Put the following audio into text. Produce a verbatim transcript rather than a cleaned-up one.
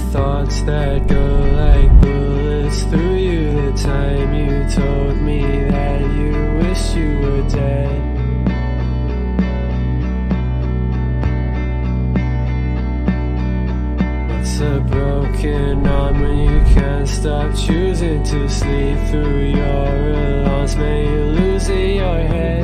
thoughts that go like bullets through you. The time you told me that you wish you were dead. What's a broken arm when you can't stop choosing to sleep through your alarms? May you losing your head.